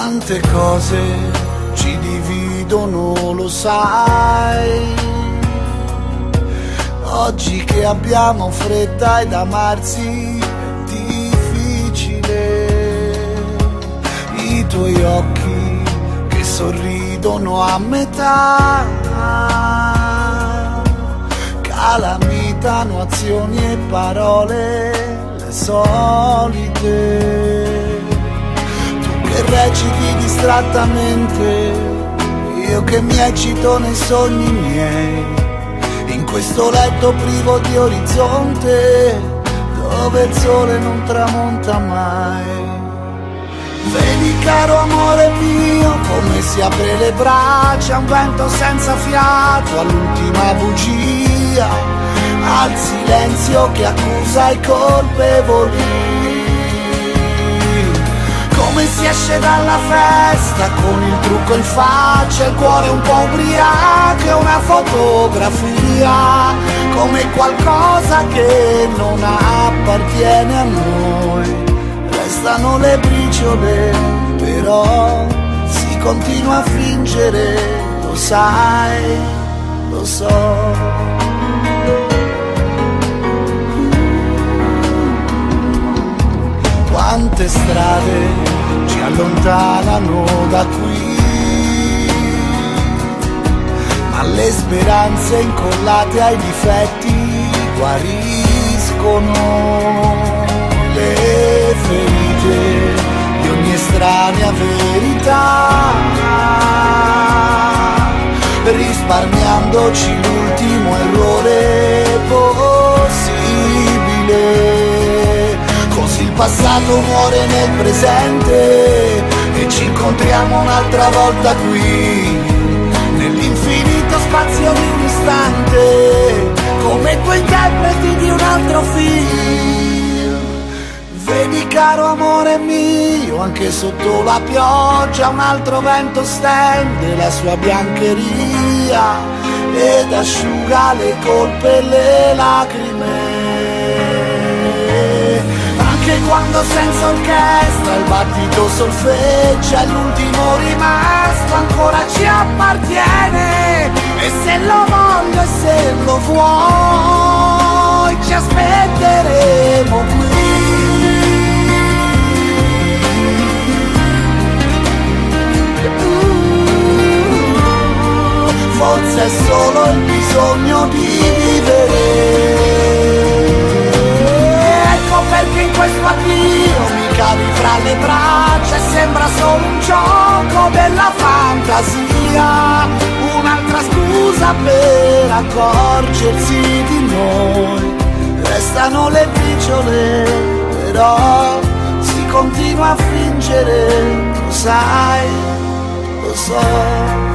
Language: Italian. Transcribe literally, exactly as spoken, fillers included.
Quante cose ci dividono, lo sai. Oggi che abbiamo fretta ed amarsi è difficile. I tuoi occhi che sorridono a metà calamitano azioni e parole le solite. Che reciti distrattamente, io che mi eccito nei sogni miei, in questo letto privo di orizzonte, dove il sole non tramonta mai. Vedi caro amore mio, come si apre le braccia, un vento senza fiato all'ultima bugia, al silenzio che accusa i colpevoli. Come si esce dalla festa con il trucco in faccia, il cuore un po' ubriaco e una fotografia, come qualcosa che non appartiene a noi. Restano le briciole, però si continua a fingere, lo sai, lo so. Quante strade ci allontanano da qui, ma le speranze incollate ai difetti guariscono le ferite di ogni estranea verità, risparmiandoci l'ultimo errore possibile. Così il passato muore nel presente e ci incontriamo un'altra volta qui, nell'infinito spazio di un istante, come due interpreti di un altro film. Vedi caro amore mio, anche sotto la pioggia un altro vento stende la sua biancheria ed asciuga le colpe e le lacrime. Anche quando senza orchestra il battito solfeggia, l'ultimo rimasto ancora ci appartiene, e se lo voglio e se lo vuoi ci aspetteremo qui. Forse è solo il bisogno di vivere. Perché in questo addio mi cavi fra le braccia e sembra solo un gioco della fantasia, un'altra scusa per accorgersi di noi. Restano le briciole, però si continua a fingere, lo sai, lo so.